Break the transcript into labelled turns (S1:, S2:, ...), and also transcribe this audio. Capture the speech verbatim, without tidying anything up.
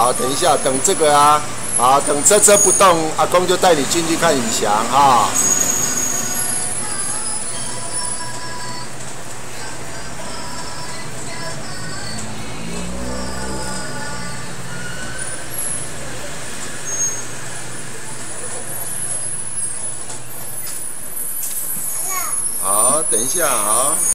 S1: 好，等一下，等这个啊，好，等车车不动，阿公就带你进去看影翔啊。好，等一下，好。